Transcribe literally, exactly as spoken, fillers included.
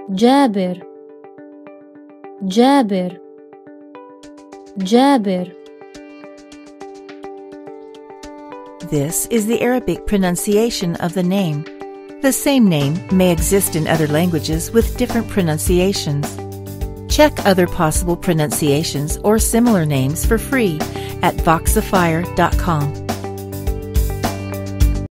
جابر جابر جابر. This is the Arabic pronunciation of the name. The same name may exist in other languages with different pronunciations. Check other possible pronunciations or similar names for free at voxifier dot com.